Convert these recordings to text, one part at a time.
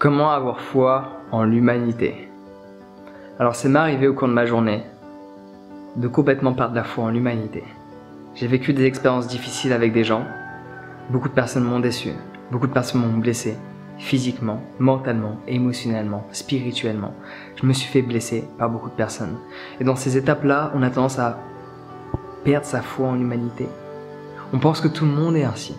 Comment avoir foi en l'humanité? Alors c'est m'est arrivé au cours de ma journée de complètement perdre la foi en l'humanité. J'ai vécu des expériences difficiles avec des gens. Beaucoup de personnes m'ont déçu. Beaucoup de personnes m'ont blessé. Physiquement, mentalement, émotionnellement, spirituellement. Je me suis fait blesser par beaucoup de personnes. Et dans ces étapes-là, on a tendance à perdre sa foi en l'humanité. On pense que tout le monde est ainsi.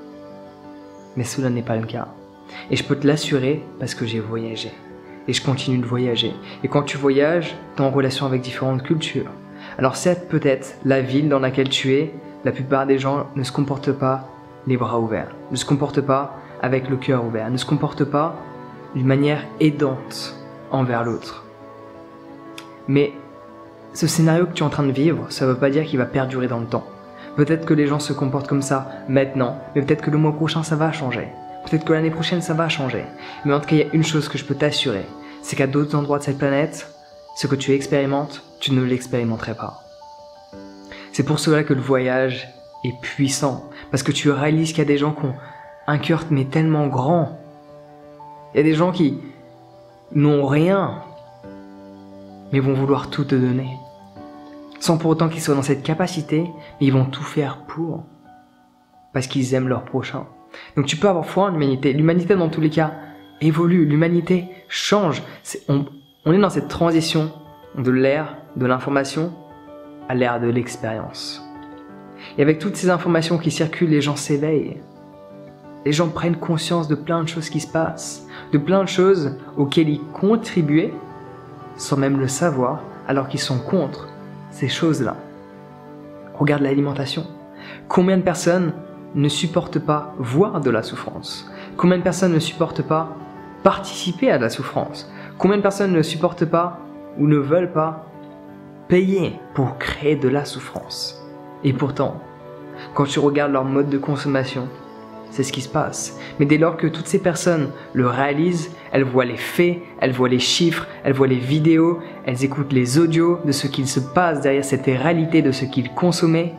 Mais cela n'est pas le cas. Et je peux te l'assurer parce que j'ai voyagé. Et je continue de voyager. Et quand tu voyages, tu es en relation avec différentes cultures. Alors certes, peut-être, la ville dans laquelle tu es, la plupart des gens ne se comportent pas les bras ouverts, ne se comportent pas avec le cœur ouvert, ne se comportent pas d'une manière aidante envers l'autre. Mais ce scénario que tu es en train de vivre, ça ne veut pas dire qu'il va perdurer dans le temps. Peut-être que les gens se comportent comme ça maintenant, mais peut-être que le mois prochain ça va changer. Peut-être que l'année prochaine ça va changer. Mais en tout cas, il y a une chose que je peux t'assurer, c'est qu'à d'autres endroits de cette planète, ce que tu expérimentes, tu ne l'expérimenterais pas. C'est pour cela que le voyage est puissant, parce que tu réalises qu'il y a des gens qui ont un cœur mais tellement grand. Il y a des gens qui n'ont rien, mais vont vouloir tout te donner. Sans pour autant qu'ils soient dans cette capacité, mais ils vont tout faire pour, parce qu'ils aiment leur prochain. Donc tu peux avoir foi en l'humanité. L'humanité dans tous les cas évolue, l'humanité change. On est dans cette transition de l'ère de l'information à l'ère de l'expérience. Et avec toutes ces informations qui circulent, les gens s'éveillent. Les gens prennent conscience de plein de choses qui se passent, de plein de choses auxquelles ils contribuaient sans même le savoir, alors qu'ils sont contre ces choses-là. Regarde l'alimentation. Combien de personnes ne supportent pas voir de la souffrance? Combien de personnes ne supportent pas participer à de la souffrance? Combien de personnes ne supportent pas ou ne veulent pas payer pour créer de la souffrance? Et pourtant, quand tu regardes leur mode de consommation, c'est ce qui se passe. Mais dès lors que toutes ces personnes le réalisent, elles voient les faits, elles voient les chiffres, elles voient les vidéos, elles écoutent les audios de ce qu'il se passe derrière cette réalité de ce qu'ils consommaient,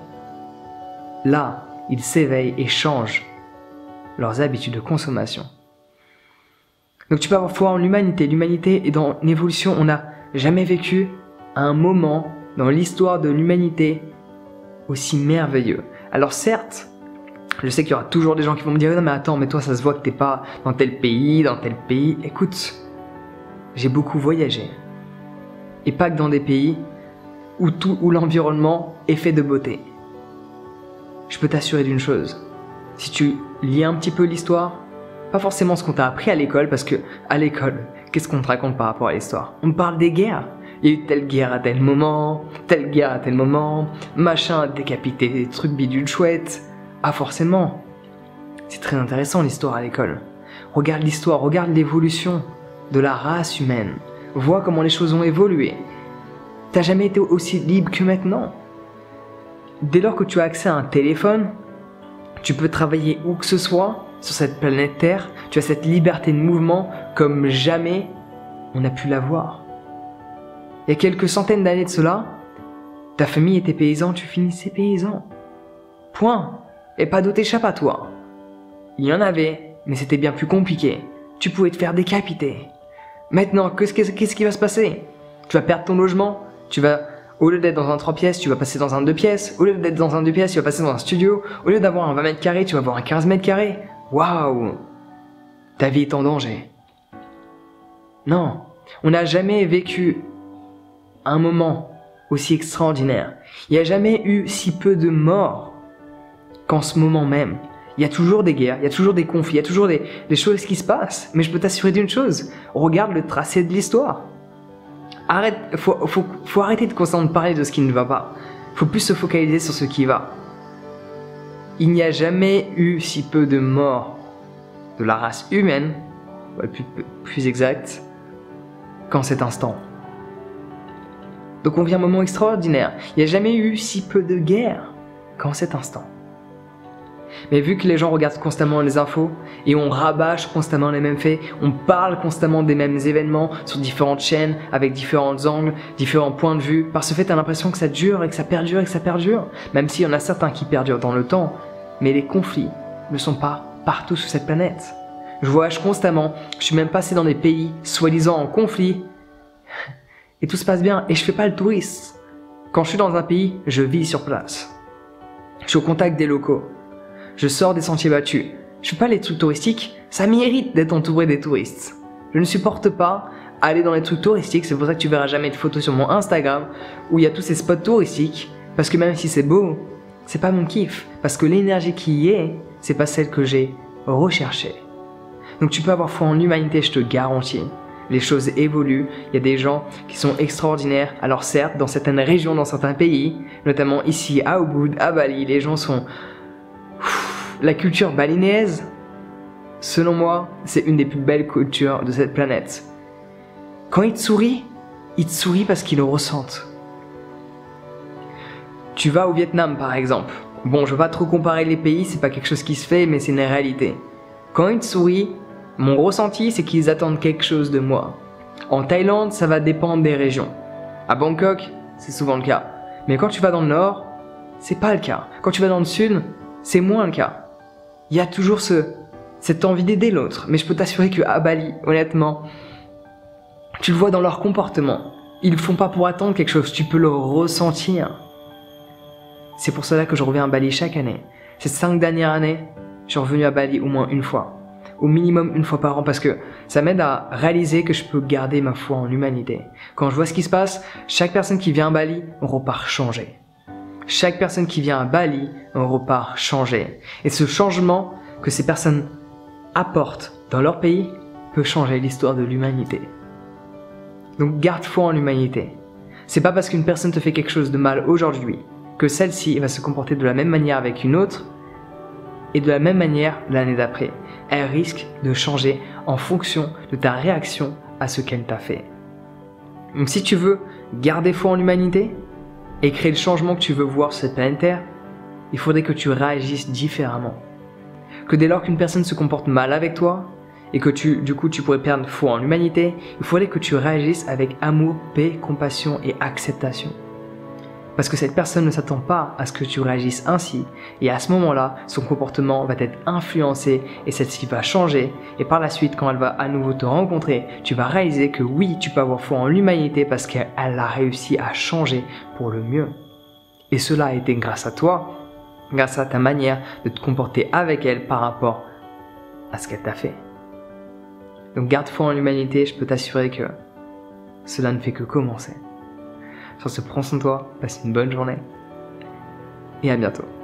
là, ils s'éveillent et changent leurs habitudes de consommation. Donc tu peux avoir foi en l'humanité. L'humanité est dans une évolution. On n'a jamais vécu un moment dans l'histoire de l'humanité aussi merveilleux. Alors certes, je sais qu'il y aura toujours des gens qui vont me dire « Non mais attends, mais toi ça se voit que t'es pas dans tel pays, dans tel pays. » Écoute, j'ai beaucoup voyagé. Et pas que dans des pays où l'environnement est fait de beauté. Je peux t'assurer d'une chose. Si tu lis un petit peu l'histoire, pas forcément ce qu'on t'a appris à l'école, parce que à l'école, qu'est-ce qu'on te raconte par rapport à l'histoire? On te parle des guerres. Il y a eu telle guerre à tel moment, telle guerre à tel moment, machin a décapité des trucs bidules chouettes. Ah forcément, c'est très intéressant l'histoire à l'école. Regarde l'histoire, regarde l'évolution de la race humaine. Vois comment les choses ont évolué. T'as jamais été aussi libre que maintenant. Dès lors que tu as accès à un téléphone, tu peux travailler où que ce soit sur cette planète Terre. Tu as cette liberté de mouvement comme jamais on a pu l'avoir. Il y a quelques centaines d'années de cela, ta famille était paysan, tu finissais paysan. Point. Et pas d'autre échappatoire. Il y en avait, mais c'était bien plus compliqué. Tu pouvais te faire décapiter. Maintenant, qu'est-ce qui va se passer? Tu vas perdre ton logement, au lieu d'être dans un 3 pièces, tu vas passer dans un 2 pièces. Au lieu d'être dans un 2 pièces, tu vas passer dans un studio. Au lieu d'avoir un 20 mètres carrés, tu vas avoir un 15 mètres carrés. Waouh! Ta vie est en danger. Non, on n'a jamais vécu un moment aussi extraordinaire. Il n'y a jamais eu si peu de morts qu'en ce moment même. Il y a toujours des guerres, il y a toujours des conflits, il y a toujours des choses qui se passent. Mais je peux t'assurer d'une chose, regarde le tracé de l'histoire. Arrête, faut arrêter de constamment parler de ce qui ne va pas. Faut plus se focaliser sur ce qui va. Il n'y a jamais eu si peu de morts de la race humaine, plus exact, qu'en cet instant. Donc on vit un moment extraordinaire. Il n'y a jamais eu si peu de guerres qu'en cet instant. Mais vu que les gens regardent constamment les infos et on rabâche constamment les mêmes faits, on parle constamment des mêmes événements sur différentes chaînes, avec différents angles, différents points de vue, par ce fait, tu as l'impression que ça dure et que ça perdure et que ça perdure, même s'il y en a certains qui perdurent dans le temps, mais les conflits ne sont pas partout sur cette planète. Je voyage constamment, je suis même passé dans des pays soi-disant en conflit. Et tout se passe bien, et je fais pas le touriste. Quand je suis dans un pays, je vis sur place. Je suis au contact des locaux. Je sors des sentiers battus. Je fais pas les trucs touristiques, ça m'irrite d'être entouré des touristes. Je ne supporte pas aller dans les trucs touristiques, c'est pour ça que tu verras jamais de photos sur mon Instagram où il y a tous ces spots touristiques, parce que même si c'est beau, c'est pas mon kiff, parce que l'énergie qui y est, c'est pas celle que j'ai recherchée. Donc tu peux avoir foi en l'humanité, je te garantis. Les choses évoluent, il y a des gens qui sont extraordinaires. Alors certes, dans certaines régions, dans certains pays, notamment ici à Ubud, à Bali, les gens sont... La culture balinéaise, selon moi, c'est une des plus belles cultures de cette planète. Quand ils te sourient parce qu'ils le ressentent. Tu vas au Vietnam par exemple. Bon, je veux pas trop comparer les pays, c'est pas quelque chose qui se fait, mais c'est une réalité. Quand ils te sourient, mon ressenti, c'est qu'ils attendent quelque chose de moi. En Thaïlande, ça va dépendre des régions. À Bangkok, c'est souvent le cas. Mais quand tu vas dans le nord, c'est pas le cas. Quand tu vas dans le sud, c'est moins le cas. Il y a toujours cette envie d'aider l'autre. Mais je peux t'assurer qu'à Bali, honnêtement, tu le vois dans leur comportement. Ils le font pas pour attendre quelque chose, tu peux le ressentir. C'est pour cela que je reviens à Bali chaque année. Ces 5 dernières années, je suis revenu à Bali au moins une fois. Au minimum une fois par an parce que ça m'aide à réaliser que je peux garder ma foi en l'humanité. Quand je vois ce qui se passe, chaque personne qui vient à Bali, on repart changé. Chaque personne qui vient à Bali, on repart changé. Et ce changement que ces personnes apportent dans leur pays peut changer l'histoire de l'humanité. Donc garde foi en l'humanité. C'est pas parce qu'une personne te fait quelque chose de mal aujourd'hui que celle-ci va se comporter de la même manière avec une autre et de la même manière l'année d'après. Elle risque de changer en fonction de ta réaction à ce qu'elle t'a fait. Donc si tu veux garder foi en l'humanité et créer le changement que tu veux voir sur cette planète Terre, il faudrait que tu réagisses différemment. Que dès lors qu'une personne se comporte mal avec toi et que tu pourrais perdre foi en l'humanité, il faudrait que tu réagisses avec amour, paix, compassion et acceptation. Parce que cette personne ne s'attend pas à ce que tu réagisses ainsi, et à ce moment-là, son comportement va être influencé et celle-ci va changer, et par la suite, quand elle va à nouveau te rencontrer, tu vas réaliser que oui, tu peux avoir foi en l'humanité parce qu'elle a réussi à changer pour le mieux. Et cela a été grâce à toi, grâce à ta manière de te comporter avec elle par rapport à ce qu'elle t'a fait. Donc garde foi en l'humanité, je peux t'assurer que cela ne fait que commencer. Sur ce, prends soin de toi, passe une bonne journée et à bientôt.